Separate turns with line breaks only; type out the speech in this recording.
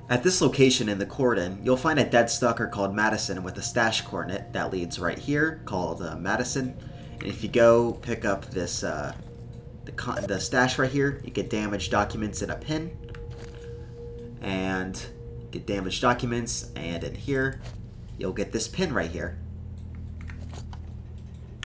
At this location in the Cordon, you'll find a dead stalker called Madison with a stash coordinate that leads right here, called Madison. And if you go pick up this the stash right here, you get damaged documents and a pin. And get damaged documents, and in here, you'll get this pin right here.